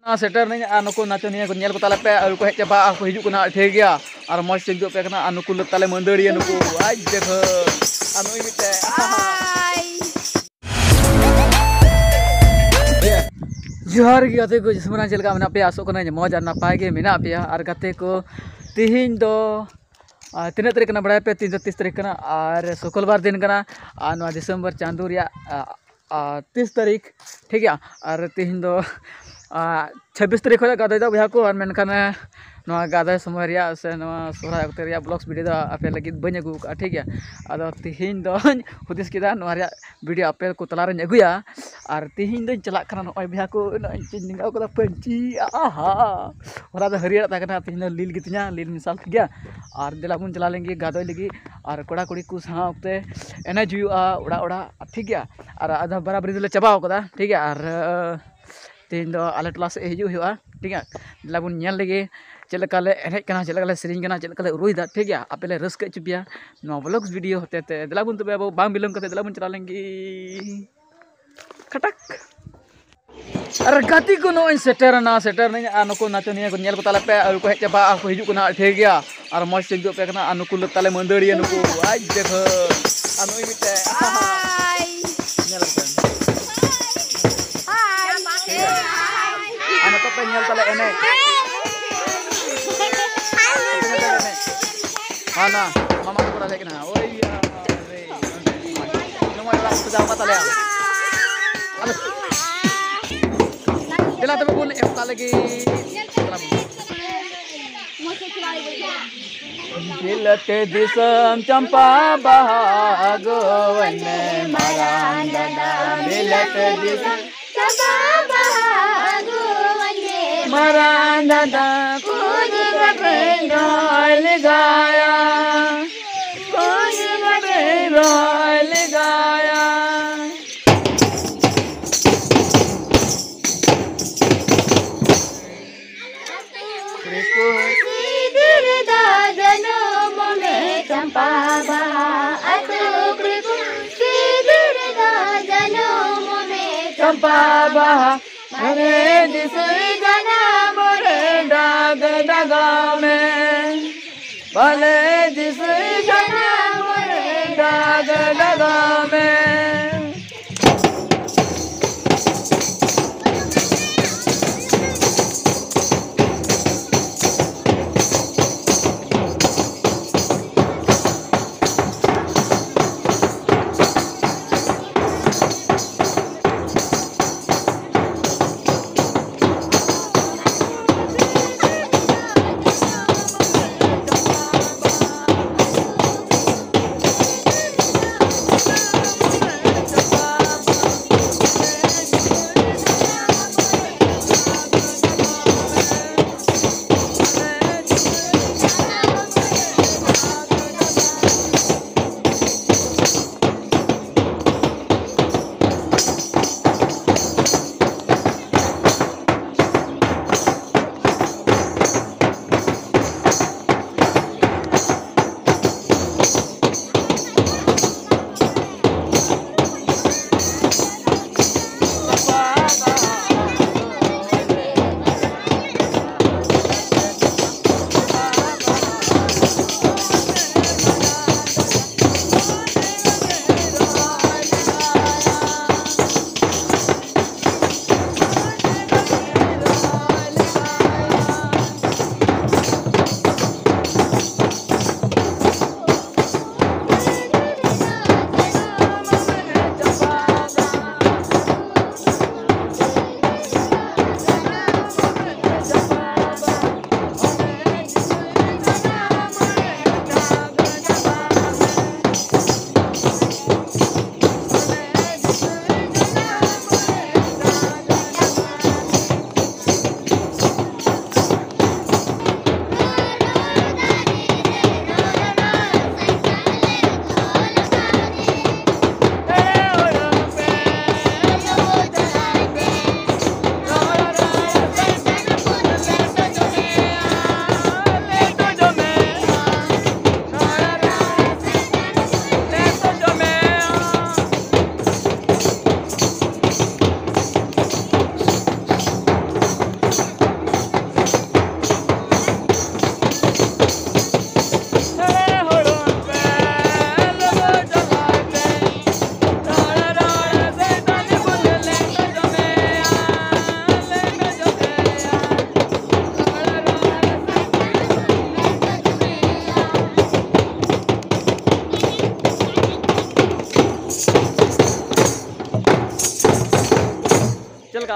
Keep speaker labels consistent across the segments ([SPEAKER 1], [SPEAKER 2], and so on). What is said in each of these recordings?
[SPEAKER 1] ना सेटर नहीं नुकु नाचनिया को नेल को ताले पे को हेज चाबा को हिजु कना ठीक गया और मज सिंदु पे कना नुकु ताले मंदड़िया नुकु आज देख अनुई मिटे जोहार गे गाते को जिसमरा चलका मेना पे आसो कना मज और नपाय गे मेना पे और गाते को तिहिन दो तीन तारीख कना बड़ा पे 30 तारीख कना और शुक्रवार दिन कना और दिसंबर चांदो रिया 30 तारीख ठीक है और तिहिन दो 26 तारीख गादे बया को और मेनखान गादे समय से सोहराय अक्ते रे ब्लॉग्स वीडियो आपे लगी बन अगू का ठीक है अदो तिहिन दो हुदिस किदा वीडियो आपे को तला रे अगुया और तिहिन दो चला खाना नय बया को निंगाव कदा पंची आहा ओरा दो हरियर ताकना तिहिन लील गितिया लील मिसाल ठीक है और दिला बुन चला लेंगे गादोय लगी और कोड़ा कुड़ी को सावते एने जुआ ओड़ा ओड़ा ठीक है और आधा बराबरी दिले चबाव कदा ठीक है और तीन दो आले टोला से हिजू हुआ ठीक है दिला बुन नेल लगे चलकाले एनेज कना चलकाले सेरिंग कना चलकाले रुईदा ठीक है आपेले रस्क चुपिया नो ब्लॉग्स वीडियो होते ते दिला बुन तबे बांग बिलम कते दिला बुन चला लेंगे खटक अरे गाती को नो सेटर नहीं नुकु नाचनिया को नेल को ताले पे को हेज चाबा को हिजु कना ठीक गया और मज सिंदु पे कना नुकु ताले मंदड़िया नुकु आज देख अनुई मिटे नेल पे anak apa nyal tala ene mana mama ko lagi na oi ya re no mo orang pejama tala dila tabe bol em tala lagi Bilat disam campa bahagowan marandana bilat disam campa bahagowan marandana kuji gabrenoil gaya kuji gabrenoil gaya Campa baha atu kriku sidir da janum me campa baha mare disui jana more dag daga me bale disui jana more dag daga me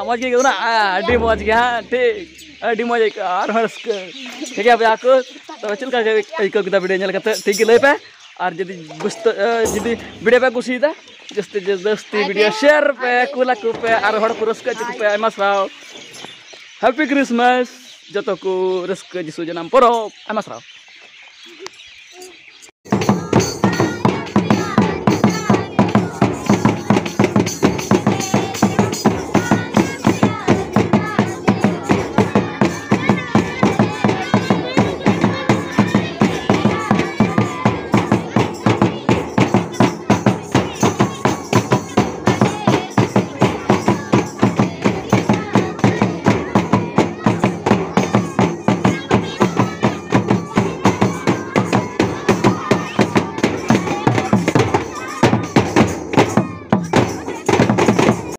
[SPEAKER 1] मौज के ना आडी मौज के हाँ ठीक आडी मौज और हर्ष ठीक है भैया को तो चल का एक किताब वीडियो नेल करते ठीक है ले पे और यदि यदि वीडियो पे कुछ था जस्ती वीडियो शेयर पे कुला को पे और हड़ पुरस्कार चुक पे आयमा साराव हैप्पी क्रिसमस जतो को रस्क जिसु जनाम परो आयमा साराव।